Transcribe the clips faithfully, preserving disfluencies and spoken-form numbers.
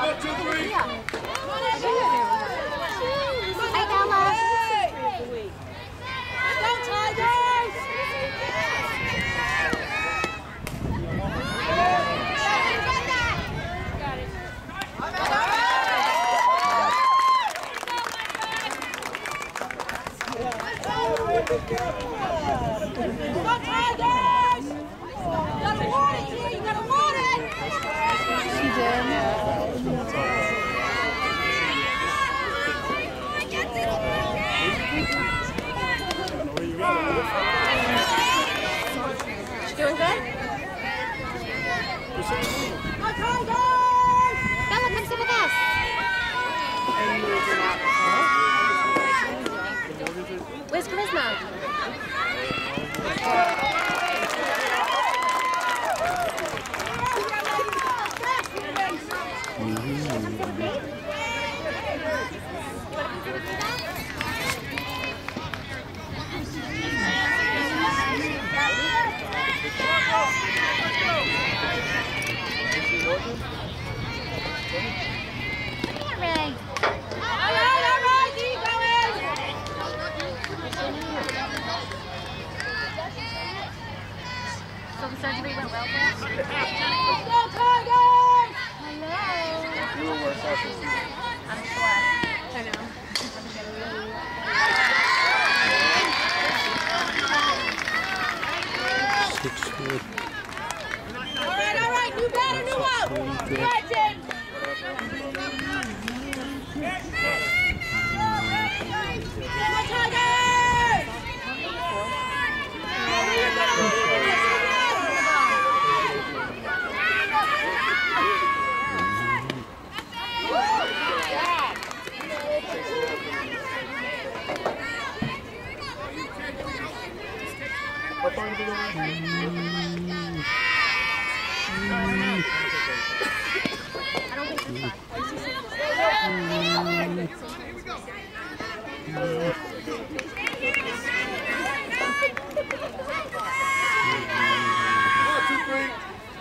Where's Charisma? So the surgery went well, Beth? Go Tigers! Hello. You were worse off than me. I'm sure. I know. Six foot. All right, all right, new batter, new out. Martin. Go Tigers! What part of the game? I don't think it's One, two, three.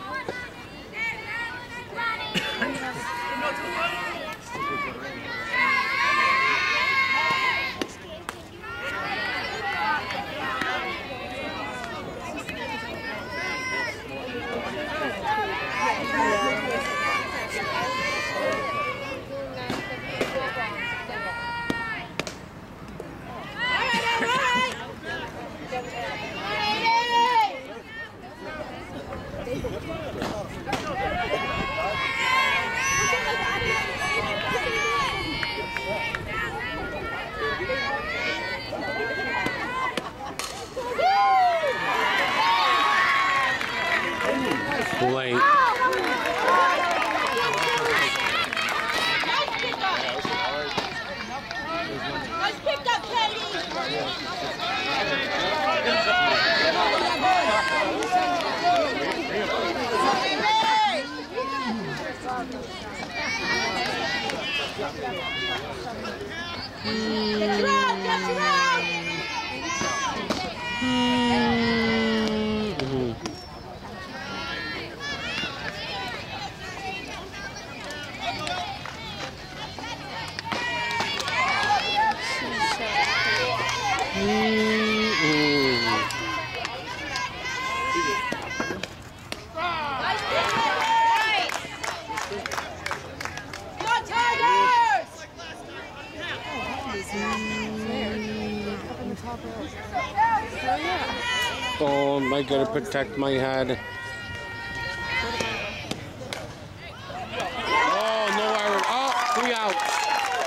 Late. Nice pick up, Katie! Get you out! Get you out! Oh, I gotta protect my head.